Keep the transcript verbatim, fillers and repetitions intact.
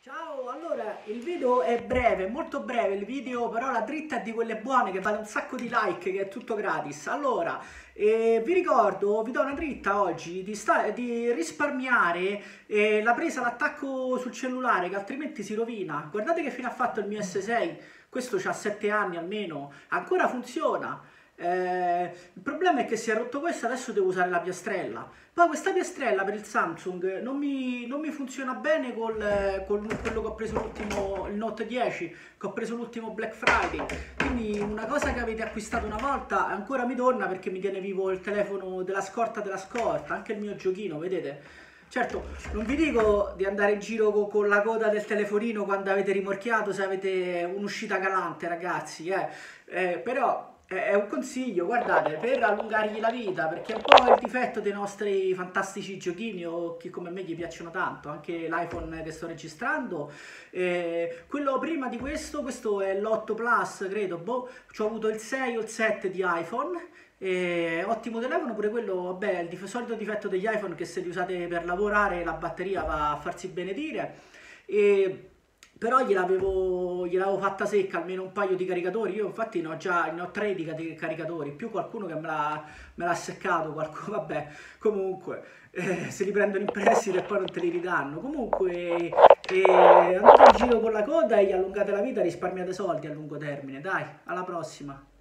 Ciao, allora il video è breve, molto breve il video, però la dritta è di quelle buone che vale un sacco di like, che è tutto gratis. Allora, eh, vi ricordo, vi do una dritta oggi di, sta- di risparmiare eh, la presa, l'attacco sul cellulare, che altrimenti si rovina. Guardate che fine ha fatto il mio S sei, questo ha sette anni almeno, ancora funziona. Eh, il problema è che si è rotto questo, adesso devo usare la piastrella. Poi questa piastrella per il Samsung non mi, non mi funziona bene col, eh, con quello che ho preso l'ultimo, il Note dieci, che ho preso l'ultimo Black Friday. Quindi una cosa che avete acquistato una volta ancora mi torna perché mi tiene vivo il telefono della scorta della scorta, anche il mio giochino, vedete? Certo, non vi dico di andare in giro co- con, la coda del telefonino quando avete rimorchiato, se avete un'uscita calante, ragazzi, eh. Eh, però è è un consiglio, guardate, per allungargli la vita, perché è un po' il difetto dei nostri fantastici giochini o che come me gli piacciono tanto, anche l'iPhone che sto registrando. Eh, quello prima di questo, questo è l'otto Plus, credo, boh, ci ho avuto il sei o il sette di iPhone. E ottimo telefono pure quello, vabbè, il dif- solito difetto degli iPhone che se li usate per lavorare la batteria va a farsi benedire. E però gliel'avevo gliel'avevo fatta secca almeno un paio di caricatori. Io infatti ne ho già ne ho tre di cari- caricatori, più qualcuno che me l'ha me l'ha seccato, qualcuno, vabbè, comunque eh, se li prendono in prestito e poi non te li ridanno. Comunque eh, andate in giro con la coda e gli allungate la vita, risparmiate soldi a lungo termine. Dai, alla prossima.